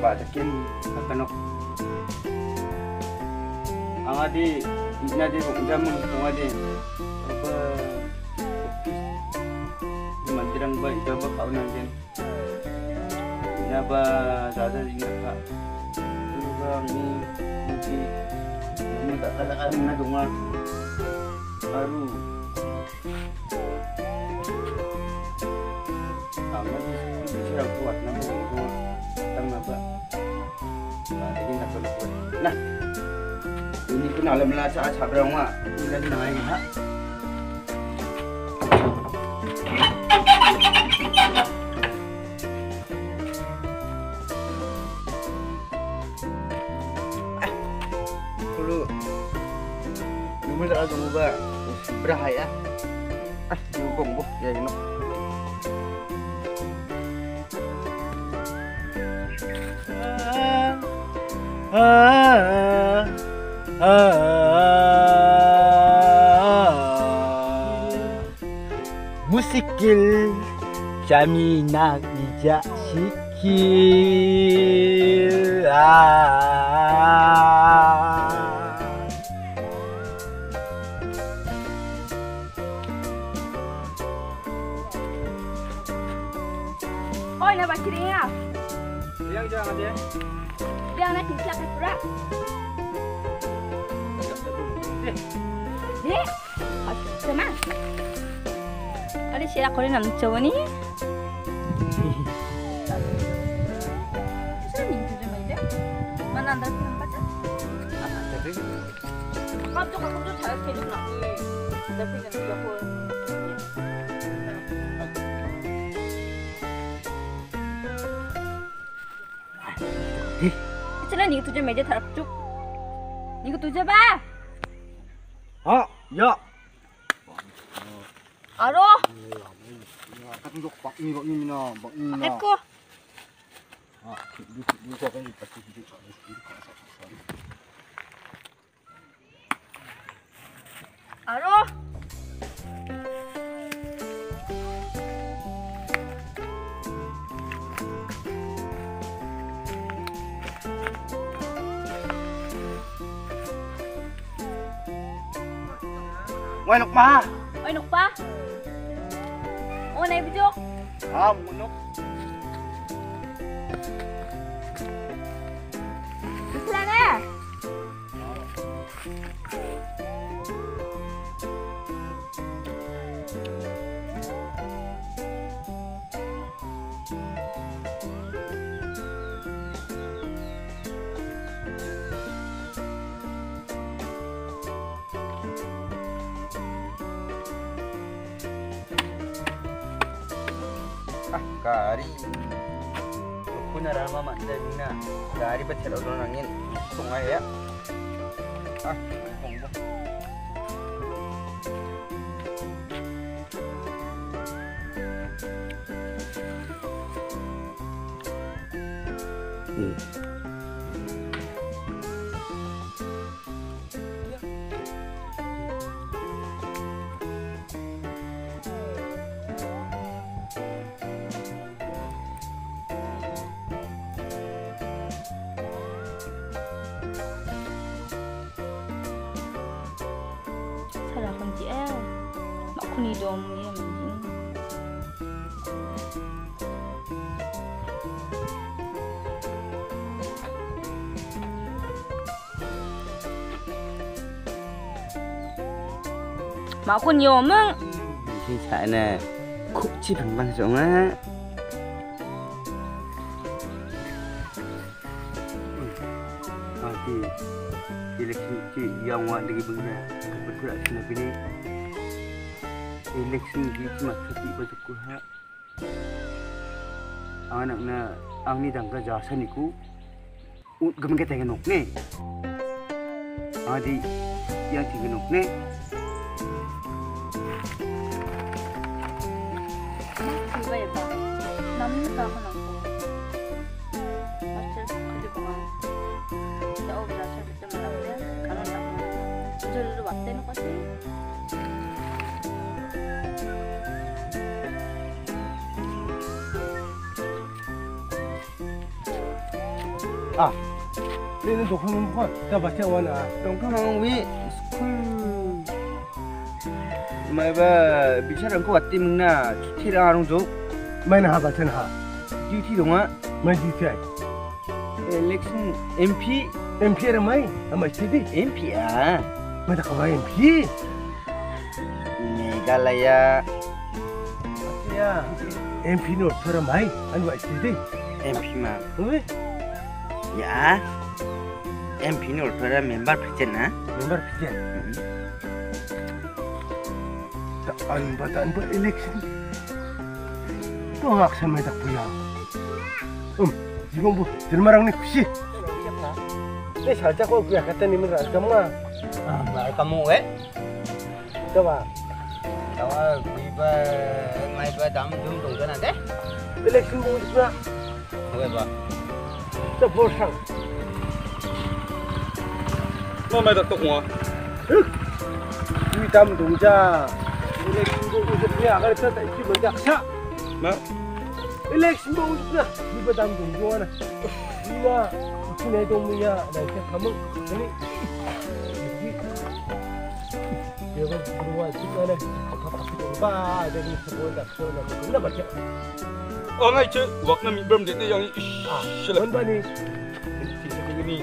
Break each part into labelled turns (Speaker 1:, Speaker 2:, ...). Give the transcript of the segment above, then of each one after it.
Speaker 1: bajakin kanok. Angadi inadi jamun angadi apa mandirang ba coba kau nanti. Naba zada ingat kak. Lupa ni mungkin kamu tak katakan na dunga baru. Sudah kuat namun itu tengah apa? Ini tak perlu kuat. Nah, ini pun alam lah saat sabrang mak. Ini lagi naik ha. Kalau nomor tak ada mubah berahaya. Dihukum bu, ya ini. Musikil 잠이 나기 자식일
Speaker 2: Ôi là bà chị đi à?
Speaker 1: Yang jangan dia.
Speaker 2: Dia nak kisah ke pura? Eh? Sama? Ada siapa kau nak coba ni? Siapa ni tu cuma itu? Mana anda nampak tak?
Speaker 1: Tapi
Speaker 2: Kau tu cakap kerja nak ni. Tapi kan dia pun. Itulah ni tu je meja taruh cuk. Ni tu je bah.
Speaker 1: ya.
Speaker 2: Aduh.
Speaker 1: Katung pak ni mina.
Speaker 2: Aku.
Speaker 1: Di kau kan pasti hidup kat sini.
Speaker 2: Aduh.
Speaker 1: Ngoài lục ma.
Speaker 2: Ôi nục ba. Ô này bjuk.
Speaker 1: Munuk.
Speaker 2: Bislang ah.
Speaker 1: Kari. Aku nak ramah mandangnya. Kari betul orang angin. Sungai ya. Monggo.
Speaker 2: Salahkan chị em. Mak aku ni dom ni mending. Mak aku ni omong.
Speaker 1: Di sana kupci bang songa. Nanti eleksi yang awak lagi benda kebetulan sini ni eleksi ni cuma setiap bersyukur ha. Anak-anak ang ni dangka jasa niku gamang kita genok ni. Adi yang genok ni.
Speaker 2: Coba ya pak. Namun tak aku nak. Macam kerja pengal. Jauh berasa macam mana dia? Kalau tak, jauh waktu ni pasti.
Speaker 3: Ini dokumen bukan, kita baca wana.
Speaker 1: Dongkang wi school mai ba bicara ko atti mungna cuti ra arung jo
Speaker 3: Main ha baca ha.
Speaker 1: duty donga
Speaker 3: Main di
Speaker 1: election MP
Speaker 3: MP ada main, ama sini.
Speaker 1: MP ah
Speaker 3: Main tak kau MP.
Speaker 1: Galaya
Speaker 3: Ya, MP no orang main, anu sini.
Speaker 1: MP ma
Speaker 3: Oi,
Speaker 1: ya MP ni ultra member presiden
Speaker 3: member presiden. Tak anu buat election. Tu ngak sama tak punya. Jiwa bu, jelmarang ni kusi. Ni saja kau punya kata ni merasa kamu ah.
Speaker 1: Mai kamu
Speaker 3: Coba.
Speaker 1: tawa biba mai ba dam dum dong kana de
Speaker 3: Election bu juga.
Speaker 1: oke ba
Speaker 3: Support sang.
Speaker 4: Mai tak tahu ah.
Speaker 3: Hitam dongja. Election bu juga agar kita tak isi banyak sah.
Speaker 4: Ma,
Speaker 3: Election bu juga. Hitam dongja mana? Bila sini dong punya, dah kita kamu ini. Dia kan keluar juga dah. Apa jadi sebuah dah sebuah dah baca.
Speaker 4: ngai je, waktu mi bom dia yang
Speaker 3: Siapa ni?
Speaker 4: ini.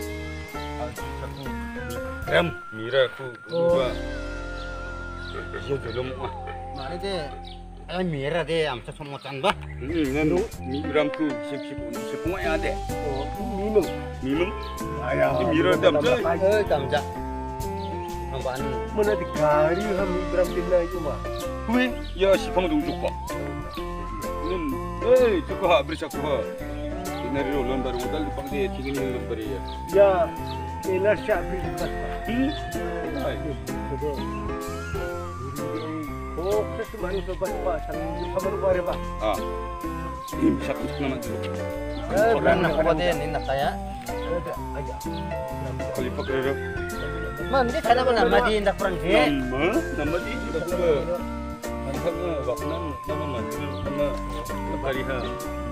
Speaker 4: Ram, mira aku juga. Dia belum ah.
Speaker 1: mari de mera de amsa somotan ba
Speaker 4: Nan miram ku semua yang ada.
Speaker 3: Oh, minum.
Speaker 4: Minum.
Speaker 3: Ayah.
Speaker 4: Ini mira dam je.
Speaker 1: kamja amban
Speaker 3: Mana di kari kami berambil lagi mah.
Speaker 4: Hui, ya si pang dong juga. Nun, cukup ha beri aku ha. Ini rolon baru modal di pang dia tinggi ni rolon baru ya.
Speaker 3: Ya, elar syabi juga.
Speaker 4: Hai.
Speaker 3: Oh, kesemani sobat pak, sambil kamu luar pak.
Speaker 4: Ah. Ini bisa aku nama dulu.
Speaker 1: orang nak apa de ni nak saya
Speaker 3: Ada, ayah.
Speaker 4: Kali pakai dah.
Speaker 1: man di sana mana madi ndak perang je
Speaker 4: Nama di sudah juga. Mantap waktu nama mati nama hari ha.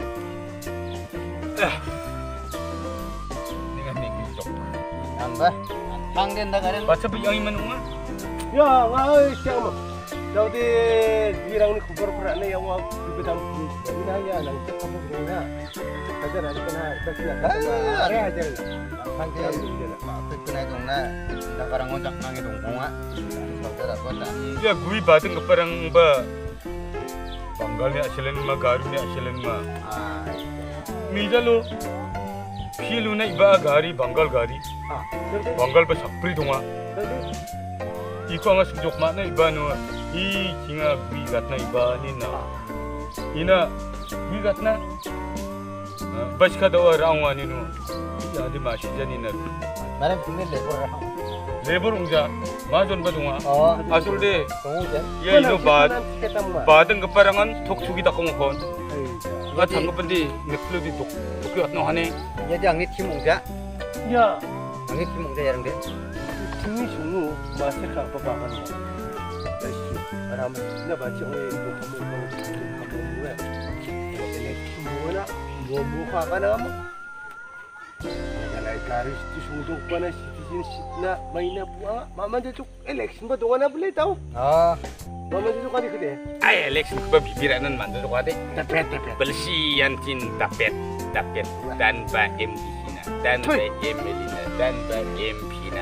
Speaker 4: Dengan ni kita.
Speaker 1: nambah bang den dah karen
Speaker 4: Baca yang iman umah.
Speaker 3: Ya, ngai siapa? Jadi dirang ni kubur perak ni yang wak di bedang ini hanya nang cek kamu begini. Ada nanti kena tersilat. Ada aja.
Speaker 1: bang de apa kena dong na dah karang ngojak nangi dong konga saudara kota
Speaker 4: Ya gui batang keparang ba. Banggal ni asalen ma garu ni asalen ma. Mida lo. Pilu na iba gari Banggal gari.
Speaker 3: Ah, jadi
Speaker 4: Banggal ba sapri donga.
Speaker 3: jadi
Speaker 4: Iko nga sujok ma na iba no. I kinga gui gatna iba ni na. Ina gui gatna. Bas ka daw rawa ni no. Ya di masih jani na.
Speaker 1: mana sini lebur
Speaker 4: Lebur ungja. Majon ba donga.
Speaker 1: oh
Speaker 4: Asul de.
Speaker 1: tunggu je
Speaker 4: Ya ino bad.
Speaker 3: ketemu.
Speaker 4: Badang keparangan tok sugi tak kongkon. Nga tangga pandi neklo di tok. Tok at no hane.
Speaker 1: jadi angit kimungja
Speaker 3: Ya,
Speaker 1: angit kimungja yarang de
Speaker 3: ini sungguh masih kah papakan. Ramai na baca oleh itu kamu buat. Ini semua nak buka kan kamu. Kalau garis itu sungguh panas citizen na mainnya buang. Mama tu election betul mana boleh tahu.
Speaker 1: oh
Speaker 3: Mama tu kan ikut deh.
Speaker 4: Ay Alex ko ba bibiranan man do ko ade.
Speaker 3: Tapet.
Speaker 4: Belsian tin tapet dan ba MP na dan ba Emelina dan ba MP na.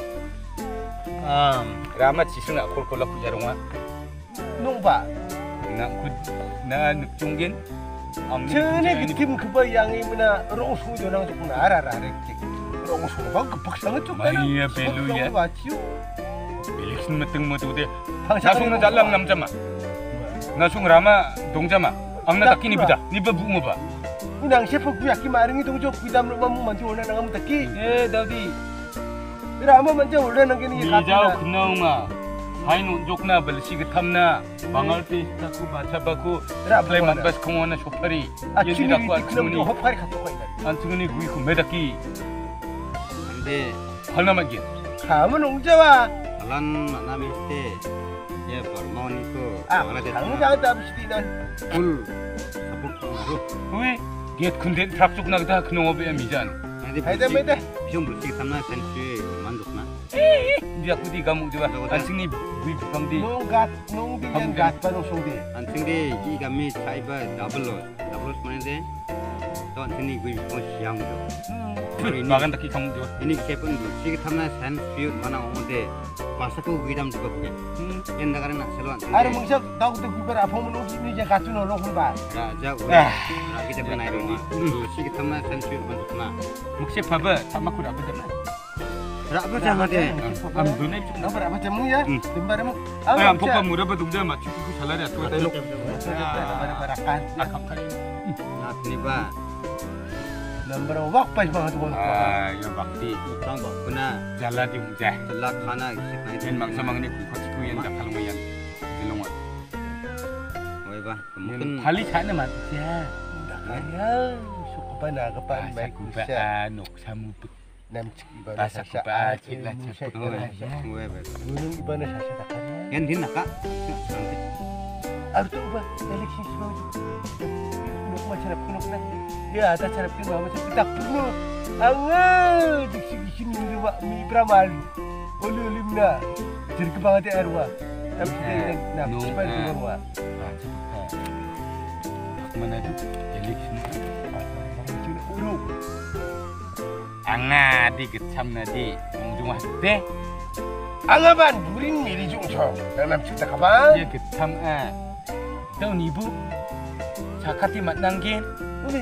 Speaker 4: Ramat si sunga kol kol ku yarunga.
Speaker 3: Numpa.
Speaker 4: Na ku na nukjungin.
Speaker 3: Cene kim kebayangi mana rongsu tu nang tu pun arah rek. Rongsu bang kepaksa tu kan.
Speaker 4: Maria belu ya.
Speaker 3: Baciu.
Speaker 4: Election meteng mo de. Nasung na jalang namjama. Nasung rama dongjama. Ang nataki ni bida. Ni ba bu mo ba?
Speaker 3: Inang siapa ku yakin maring itu jok pidam lu mamu mancu orang nang taki.
Speaker 4: Daudi.
Speaker 3: Rama mancu orang nang kini
Speaker 4: Bijau kenau ma. Hai nunjuk na belsi getamna. Bangal pi taku baca baku. Play manbas kongona shopari. Yedi daku
Speaker 3: Kenapa
Speaker 4: antungni.
Speaker 3: hopari kata kau ini?
Speaker 4: Antungni gui ku medaki. Ande halna magin.
Speaker 3: Kamu nung Jawa.
Speaker 1: alan mana mesti ya bermoni ko
Speaker 3: Kamu jangan tak bersedih
Speaker 1: full sabuk pengaruh
Speaker 4: Hui, get kunden traktuk nagda knongo be mijan.
Speaker 3: Hayda mayda.
Speaker 1: Bisa bersih tamna sensi manduk na.
Speaker 4: Dia aku di kamu juga. Anjing ni bui pangdi.
Speaker 3: Nung di yang gat pa nung sungdi.
Speaker 1: Anjing di kami caiba double mana deh? Tuh anjing ni gue mau siang tu.
Speaker 4: Makan taki kamu juga.
Speaker 1: Ini siapa ni? Sih tamna sensi mana orang deh. Pasal aku gue dalam juga punya. Yang negara nak selalu.
Speaker 3: Ada mungkin tahu tu kita apa menung ni je gat tu nolong ba.
Speaker 1: Raja, kita pernah rumah. Sih tamna sensi manduk na.
Speaker 4: Mukse papa sama aku dapat mana?
Speaker 1: Rabu sama deh.
Speaker 4: Am dunia itu.
Speaker 3: Apa apa jamu ya? Timbar mu.
Speaker 4: Am papa murah betul dia macam itu salah dia tu.
Speaker 3: Barakan.
Speaker 4: Akam kali.
Speaker 1: Nah, ni ba.
Speaker 3: Number wak pas banget tu.
Speaker 4: Ya bakti.
Speaker 1: Tang ba, kena
Speaker 4: Jalan di ujah.
Speaker 1: celak kana isi na
Speaker 4: Dan maksa mangni kuku yang dah kalau mayan. Jelongan.
Speaker 1: Oi ba, mungkin
Speaker 4: Kali sana mat. Ya.
Speaker 3: Ya, suka pa na kapan baik
Speaker 4: Kuba
Speaker 3: siya.
Speaker 4: anok samu put.
Speaker 3: Nam cik iba na
Speaker 4: Basa
Speaker 3: sa
Speaker 4: ko pa, chila, chila.
Speaker 1: gue ba.
Speaker 3: Gunung iba na sa satakan.
Speaker 1: Yan din naka.
Speaker 3: Arto ba? Election siya. Nuk macam nak kunuk na. Ya, atas cara pun mama macam tak puno. Angah, diksi ni mi pramal. Olu limna. Jadi kebangat arwa. Tapi kita nak cepat arwa.
Speaker 4: Mana tu? Election.
Speaker 3: Macam uruk.
Speaker 4: Anga di kecam nadi. Mengjumah deh.
Speaker 3: Angaban burin miri jungcho. Dalam cerita kapan?
Speaker 4: Ya kecam Tahu ni bu. Cakati mat nanggin.
Speaker 3: Uli.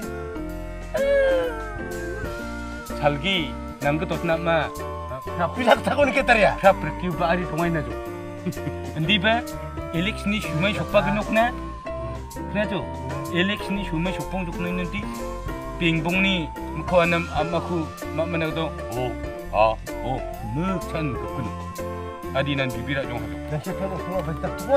Speaker 4: Salgi nanggut tos nama.
Speaker 3: Bisa takut ni ketar ya?
Speaker 4: Kap pergi bari tungai na jo. Andi ba? Election ni shumai shoppa genok na. Kena jo. Election ni shumai shoppong jok na nanti. Pingbong ni mukha anam amaku mana tu? Muksan kekun. Adi nan bibira jong hatu.
Speaker 3: Dan siapa nak semua bentak tua?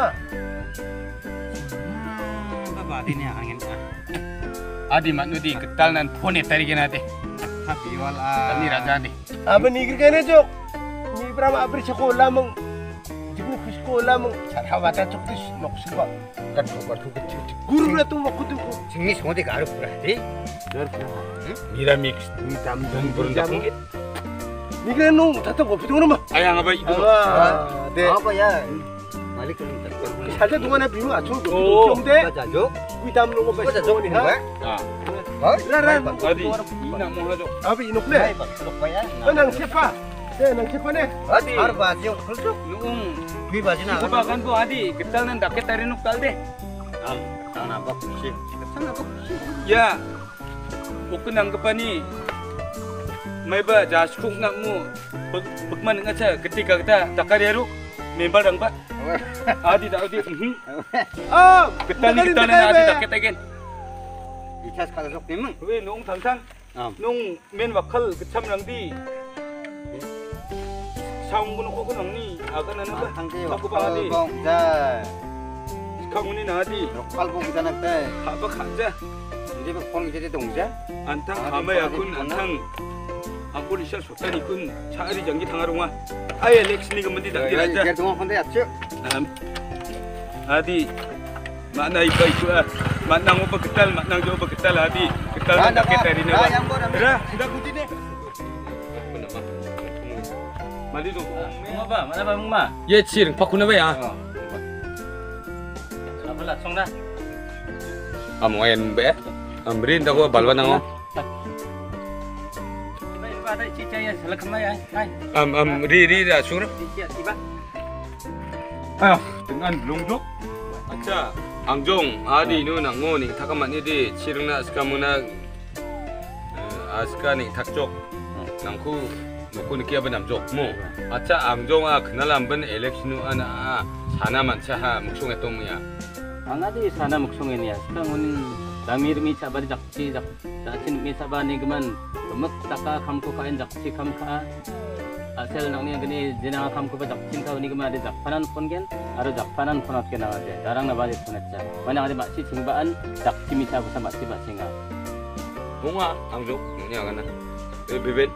Speaker 1: Ba din ya angin.
Speaker 4: Adi mat nudi ketal nan phone tarigen ade.
Speaker 1: Tapi wal
Speaker 4: Tani raja ade.
Speaker 3: Apa ni kira kena jok? Ni berapa abri sekolah meng. Jika nak sekolah meng. Cara wata cok tu nak sekolah. Kan kau kecil. Guru lah tu waktu tu.
Speaker 1: sini semua deh garuk berarti.
Speaker 4: Mira mix.
Speaker 3: Hitam
Speaker 4: Dan berundak mungkin.
Speaker 3: Ni kena nung. Tak tahu apa tu nama.
Speaker 4: Ayang apa itu?
Speaker 3: Deh.
Speaker 1: Apa ya? Malik kan tak.
Speaker 3: Saja tu mana biru acu.
Speaker 4: Oh.
Speaker 3: Jom deh.
Speaker 1: Baca jok.
Speaker 3: Hitam nung apa?
Speaker 1: Baca jok ni ha.
Speaker 3: Ran.
Speaker 4: Adi, ina mo hajo.
Speaker 3: Apa inuk le? Nang siapa? Nang siapa ne?
Speaker 1: Adi. Har baca jok.
Speaker 4: Nuung.
Speaker 1: Bi baca na.
Speaker 4: Ko kan ko adi, ketal nan daket tarinuk tal deh.
Speaker 1: Sana apa sih? Sana apa?
Speaker 4: Ya. Bukan anggapani. May ba jaskuk nak mu pagman ngaca ketika kita takariaru membal dang ba? Adi dah adi.
Speaker 3: Ah,
Speaker 4: Ketal ni ketal na adi daket again.
Speaker 1: Ikhlas kalau jok memang.
Speaker 4: We nung tangsan.
Speaker 1: Ah.
Speaker 4: Nung men wakal kecam lang di. Saung buno ko nang ni aga na ba?
Speaker 1: Tangke
Speaker 4: Aku pa adi.
Speaker 1: Bong ja.
Speaker 4: Kamu ni na adi.
Speaker 1: Lokal bong sana teh.
Speaker 4: Haba khaja.
Speaker 1: Jadi bong jadi dong ja.
Speaker 4: Antang kamay akun antang. Aku lisha sultan ikun cari janji tangarunga. Ay Alex ni kemudian tak diraja.
Speaker 1: Biar tunggu konde acu.
Speaker 4: Adi, makna iba itu makna ngopa ketal, makna jauh ketal adi. Ketal nak kita hari ni. Dah, sudah kunci deh. Mali tu.
Speaker 5: Apa? Mana apa mungma?
Speaker 4: Ye cir, pakuna ba ya?
Speaker 5: Apa lah song dah?
Speaker 4: Amoyan be. Amrin dah ko balwan ngo.
Speaker 5: Iba ada cica ya, salah kemana ya? Hai.
Speaker 4: Ri dah sur.
Speaker 5: Iba.
Speaker 4: Dengan longjok. Acha, Angjong, adi nu nang ngo ni takaman ni di cirna sekamuna aska ni takjok. Nangku nuku ni kia benam jok mo. Acha Angjong kenalan ben election ana sana mancha muksung etom ya.
Speaker 5: Angadi sana muksong ini ya. Sekarang damir mi sabar jakci jakcin mi sabar ni geman. Mek taka kamku kain jakci kamka. Asal nang ni gini jena kamku ba jakcin kau ni geman ada jakpanan pun gen. Ada jakpanan pun at kena ada. Darang na balik pun aja. Mana ada makci cingbaan jakci mi sabar sama makci bacinga.
Speaker 4: Bunga Angjong ni agana. Bebet.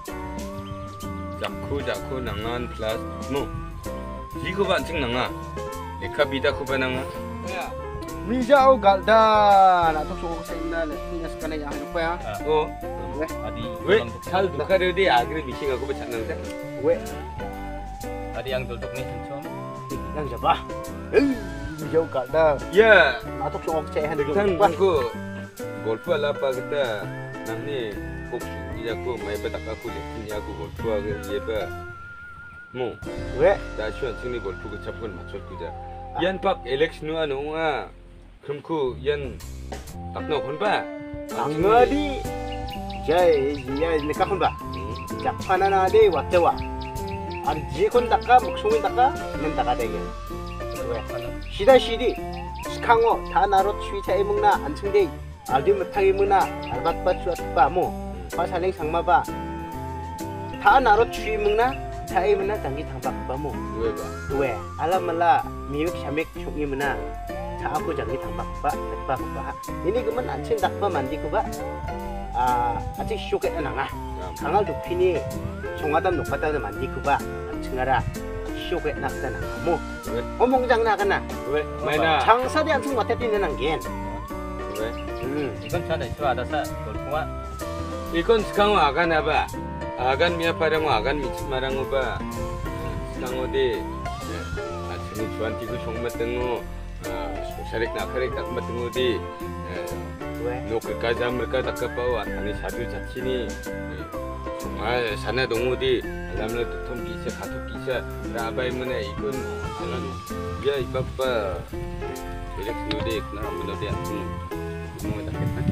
Speaker 4: Jakku nangan plus mo. Jiko ba cing nanga. Leka bida ko ba nanga.
Speaker 1: Mijau galda. Nak tu suruh saya nak ni sekarang yang apa ya?
Speaker 4: Oh,
Speaker 5: Adi
Speaker 4: 왜? 잘 누카르디 아그를 미시가고 찾는데?
Speaker 3: 왜?
Speaker 5: Adi yang duduk nih kencang.
Speaker 3: Yang siapa? Jauh kada.
Speaker 4: 야,
Speaker 3: Atok sungok cehan dulu.
Speaker 4: 단 그 골프 알아봐 그때 남니 꼭 죽이자고 마이바 닦아고 레슨이하고 골프하고 예바 뭐
Speaker 3: 왜?
Speaker 4: 다시원 승리 골프 그 잡건 맞췄구자 연박 엘렉스누아 농아 그럼 그연 딱너 건봐
Speaker 3: Angadi. Jai, ya nikah kon ba? Jakpana na de watewa. Arji kon taka muksungin taka nen taka de gen. 왜? 시다 시디 스캉어 다 나로 취차 이먹나 안층대 알디 못하게 이먹나 알박바 추었바 뭐 화살랭 상마바 다 나로 취 이먹나 차 이먹나 장기 당박바 뭐
Speaker 4: 왜봐
Speaker 3: 왜? 알라말라 미육 샤맥 총 이먹나 차하고 장기 당박바 백박바 ini 그만 안친 닭바 만디고바 아직 쇼게 나가 강할 높이니 송아담 높았다는 만디고바 안층하라 쇼게 낙다나 뭐
Speaker 4: 왜?
Speaker 3: 어몽장 나가나
Speaker 4: 왜? 마이나
Speaker 3: 장사대 안층 왔다뛰는 안겐
Speaker 4: 왜?
Speaker 5: Ikan sana itu ada sa golpunga.
Speaker 4: 이건 스캉어 아간 아바 아간 미아파랑어 아간 미치마랑어 봐 스캉어디 아침에 주한티고 송마등어 소샤렉 나카렉 닭마등어디
Speaker 3: 왜?
Speaker 4: 노크까지 mereka tak kepau antani satu cacini 정말 sana 동우디 알람을 두통 기사 가톡 기사 라바이 문에 이건 알람 야 이빠빠 이렇게 누데 그나 문어디 안통 구멍에 닿겠다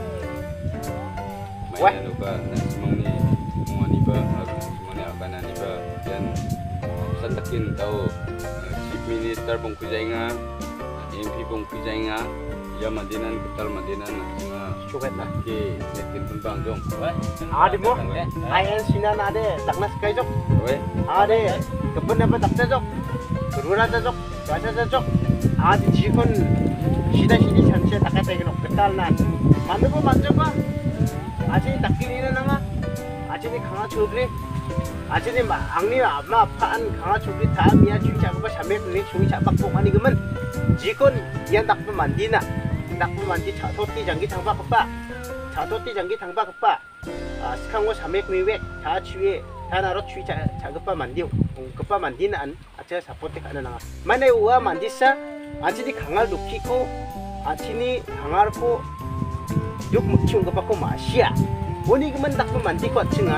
Speaker 4: 마이나 누가 나스망니 몽아니바 나스망니 아바나니바 dan santakin tahu chief minister bongkujainga MP bongkujainga ya Madinan ketal Madinan
Speaker 3: 쇼게 나
Speaker 4: ke netin pembang dong
Speaker 3: 아디 뭐? 아이엔 시나 나데 딱나 스카이족
Speaker 4: 왜
Speaker 3: 아데 그분 나빠 딱자족 그루나 자족 자자자족 아디 지건 시다 시디 전체 딱가다 이거 없겠달나 만들고 만져봐 아진이 딱끼리는 나가 아진이 강아 초그리 아진이 막니 아마 파안 강아 초그리 다 미야 주기 작업을 잠에 그리 종이 잡박복 아니 그러면 지건 이한 딱도 만디나 딱도 만디 차토띠 장기 장바 급바 차토띠 장기 장바 급바 스캉고 삼백 미백 다 추위에 다 나로 추위 작업바 만디 급바 만디는 안 아차 사포트 가는 나가 만에 우와 만디사 아진이 강알 놓기고 아진이 강알고 육 묵치운 거 받고 마시야 오니 그만 딱도 만디고 아층아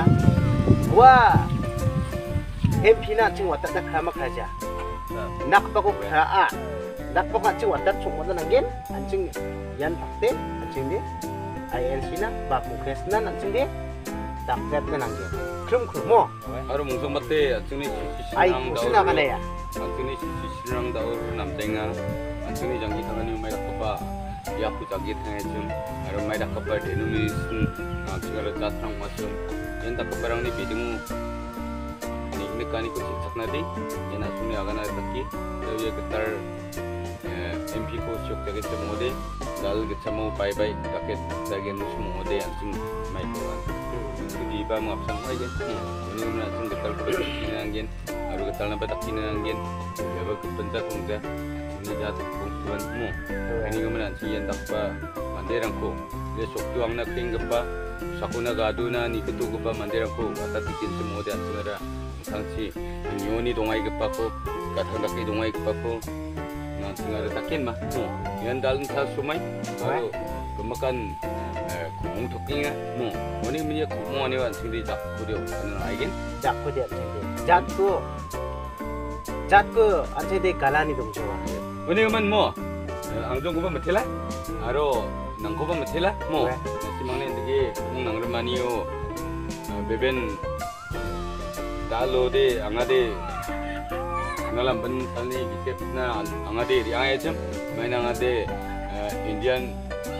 Speaker 3: 와 MP나 층 왔다 딱 가마 가자 낙바고 가아 낙바고 아층 왔다 총 왔다 난겐 안층 얀 박대 안층데 INC나 바쿠크레스나 안층데 딱gat나 난겐 그럼 그뭐
Speaker 4: 하루 몽성 맞대 아침에
Speaker 3: 아이 무슨 나가네야
Speaker 4: 아침에 시시랑 다오르 남땡아 아침에 장기 타가니 마이 닥바 야쿠 장기 탕에 좀 하루 마이 닥바 데누미슨 지가라 자트랑 마스 연 닥바랑니 비딩우 니그네카니 코 직착나디 연 아침에 아가나 닥기 저기 그딸 MP को चौक जगह से मोदे दाल के चमो bye bye ताके जगह नुस मोदे अंतिम माइको di ba mo apsang ay gen ini na tung getal ko nangen aru getal na batak nangen ya ba pentat tungja ini jat bungsuan mo ini kemudian sian dakpa manderang ko dia sok tuang na kring gapa sakuna gaduna ni ketu gapa manderang ko ata tikin semua dia segera sangsi nyoni dongai gapa ko katang daki dongai gapa ko na segera takin mah yan dalam sa sumai aru kemakan 구멍 토끼가 뭐 원이 문제 구멍 안에 완성돼 잡고려 하는 아이겐
Speaker 3: 잡고대 잡고 안테데 갈라니 동조와
Speaker 4: 원이만 뭐 앙종 고바 못해라 아로 낭 고바 못해라 뭐 시망네 되게 구멍 낭르마니요 베벤 달로데 앙아데 나람 번 살니 기셉나 앙아데 리아에 좀 마이 앙아데 인디안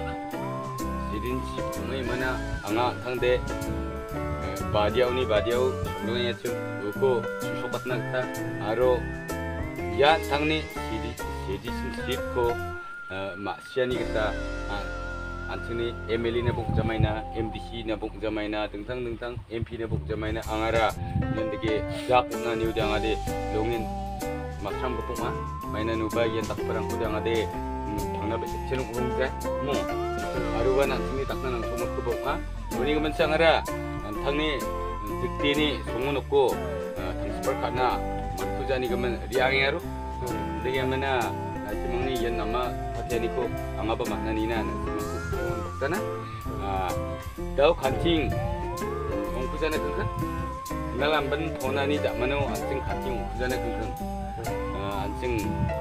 Speaker 4: 시딘시 mai mana anga thangde badiau ni badiau nungya chu uko sokat nakta aro ya thangni sidi sip ko maksiani kita antuni MLA na buk jamaina MDC na buk jamaina tengtang MP na buk jamaina angara nendege jak na niu dangade longin makam kepunga mainan ubah yang tak perang kudang ade pangna besek cenung urung zai mo aruan antini takna nang sumut kepunga ini kemen sangara antangni dikti ni sungun ukko tang seperkana mantuja ni kemen riang aru dengan mana cemang ni yang nama hatiani ko angapa makna nina cemang kana dau kancing ongkujana kengkeng dalam ben ponani jak mano ancing kancing ongkujana kengkeng ancing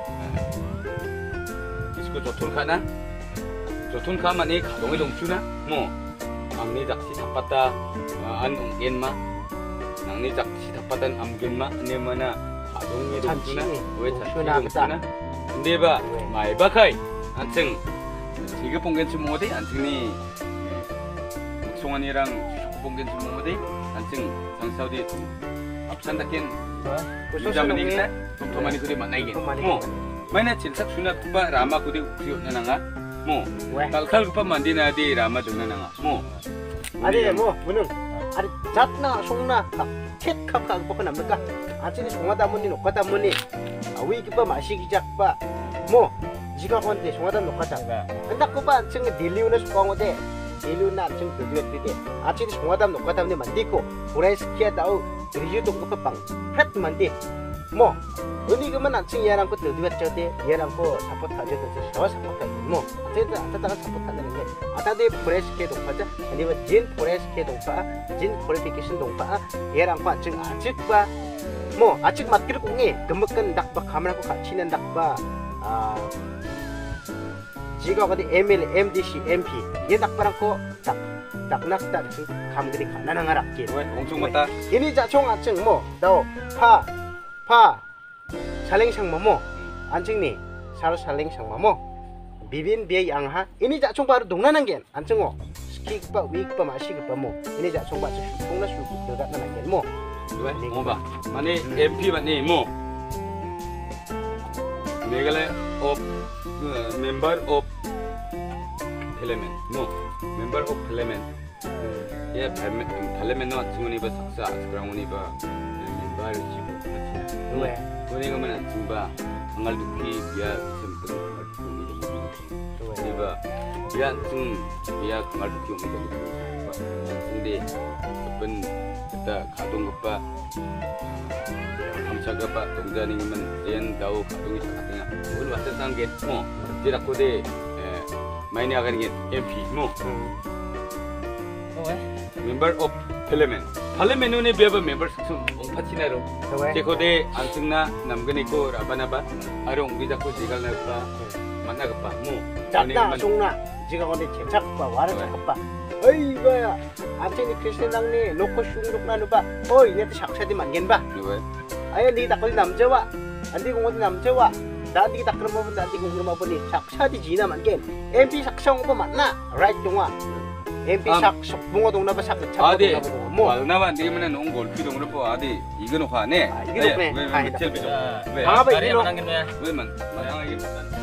Speaker 4: isku jotul kana ni kadongi dongchuna mo angni jaksi tapata an onggen ma nangni jaksi tapatan amgen ma ne mana kadongi dongchuna we dongchuna 근데 봐 마이바카이 안층 지금 본겐 좀 뭐대 안층니 송환이랑 본겐 좀 뭐대 안층 상사우디 앞산다켄 유자만이 그래 톰토마니 그래 만나이게 뭐 마이나 진짜 수나 쿠바 라마 그래 우리오나나가 뭐 칼칼 쿠파 만디나디 라마 등나나가 뭐
Speaker 3: 아니 뭐 문은 아니 잣나 송나 캣 캅캅 뽑고 남는가 아침에 송하다 문이 녹화다 문이 아위 기빠 마시기 작바 뭐 지가 건데 송하다 녹화다 근데 그바 층 딜리우나 수광어데 딜리우나 층 그드였대 아침에 송하다 녹화다 문이 만디고 보라이스키아다우 리주 동급파 빵 프렛 만디 뭐 어디 그만 안층 얘랑 거 드드였대 얘랑 거 사포 타져서 저 사포 타지 뭐 어쨌든 안타다가 사포 타는 게 아타데 보라이스키 동파자 아니면 진 보라이스키 동파 진 퀄리피케이션 동파 얘랑 거 안층 아직바 뭐 아직 맡기를 공이 금먹은 닭바 가면하고 같이는 닭바 지가 어디 ML, MDC, MP 얘 닭바랑고 닭낙다 감들이 가난한 하락기
Speaker 4: 엄청 많다
Speaker 3: 이니 자총 안층 뭐너 파 살랭상 뭐 안층니 살랭상 뭐 비빈 비에 양하 이니 자총 바로 동나는 게 안층어 스키바 위크바 마시기바 뭐 이니 자총 바로 동나 수고 들어가는 게뭐
Speaker 4: mau ba mane MP mane mo Meghalaya of member of parliament mo member of parliament ya parliament no chunguni ba saksa askranguni ba member jibu
Speaker 3: 왜
Speaker 4: kuni ngaman chungba angal dukhi ya sempeng ba ya chung ya angal dukhi umjali ba sinde ben kita kadung apa hamsa apa tungjani men yen tahu kadung sakatnya ul wasa sangget mo tidak kode main akan get MP mo member of parliament ini biasa member seksum ongpacinaro cekode ansingna namgani ko rabanaba arong bijakko jigal napa mana apa mo
Speaker 3: 잣나 송나 지가 건데 제작바 와라 작업바 어이거야 아테니 크리스천당니 놓고 슝룩 나누바 어이 얘도 샥샤디 만겐바 아야 니 닭걸리 남자와 안디 공원이 남자와 나디 닭그럼 먹은 나디 공그럼 먹으니 샥샤디 지나 만겐 MP 샥성 오빠 맞나 라이트 동화 MP 샥 붕어 동나바 샥
Speaker 4: 아디 뭐 나만 니면은 온 골피 동으로 뭐 아디 이거는 화네
Speaker 3: 이거는 왜
Speaker 4: 제일 비죠
Speaker 3: 왜
Speaker 5: 이거
Speaker 4: 왜만 마당하게